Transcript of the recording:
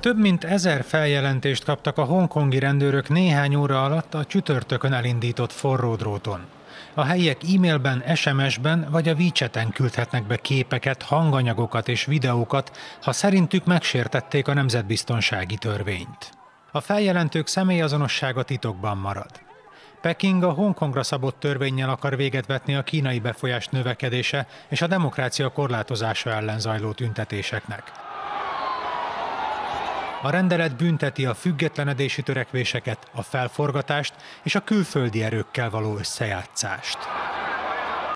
Több mint 1000 feljelentést kaptak a hongkongi rendőrök néhány óra alatt a csütörtökön elindított forró dróton. A helyiek e-mailben, SMS-ben vagy a WeChat-en küldhetnek be képeket, hanganyagokat és videókat, ha szerintük megsértették a nemzetbiztonsági törvényt. A feljelentők személyazonossága titokban marad. Peking a Hongkongra szabott törvénnyel akar véget vetni a kínai befolyás növekedése és a demokrácia korlátozása ellen zajló tüntetéseknek. A rendelet bünteti a függetlenedési törekvéseket, a felforgatást és a külföldi erőkkel való összejátszást.